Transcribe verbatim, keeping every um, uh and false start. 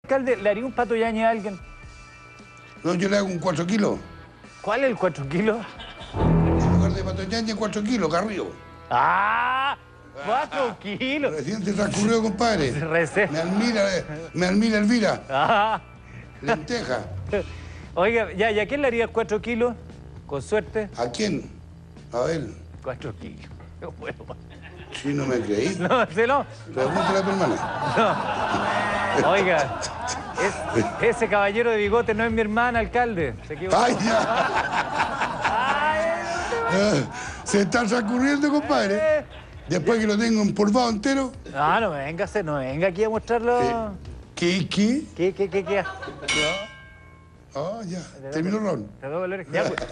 Alcalde, ¿le haría un pato yañe a alguien? No, yo le hago un cuatro kilos. ¿Cuál es el cuatro kilos? En lugar de pato yañe, cuatro kilos, Carrillo. ¡Ah! ¡cuatro kilos! Recién te transcurrió, compadre. Recé. Me admira, me admira Elvira. Ah. Lenteja. Oiga, ya, ¿y a quién le haría cuatro kilos? Con suerte. ¿A quién? A ver. Cuatro kilos. Qué bueno. Si no me creí. No, sí, no. Pregúntale a tu hermana. No. Oiga, es- ese caballero de bigote no es mi hermana, alcalde. Se equivocó. ¡Ay, ya! Ay, Ah, se está transcurriendo, compadre. Después que lo tengo empolvado entero. no, no me venga, a hacer- no me venga aquí a mostrarlo. ¿Qué? ¿Qué? ¿Qué, qué, qué, qué? Ah, ya. Terminó Ron. Te doy valores. Ya, pues,